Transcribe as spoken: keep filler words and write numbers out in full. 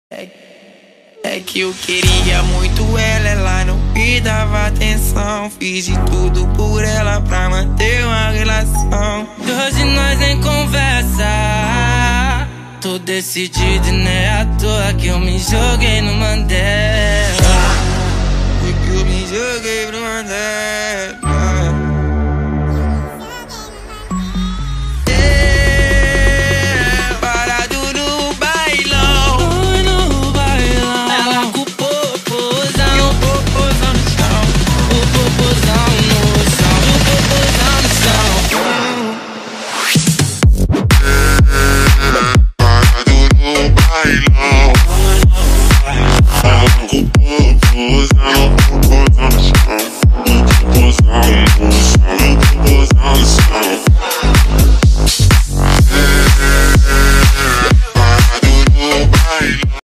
É, é que eu queria muito ela, ela não me dava atenção. Fiz de tudo por ela pra manter uma relação. Hoje nós nem conversa. Tô decidido e não é à toa que eu me joguei no Mandela. Foi que eu me joguei no Mandela.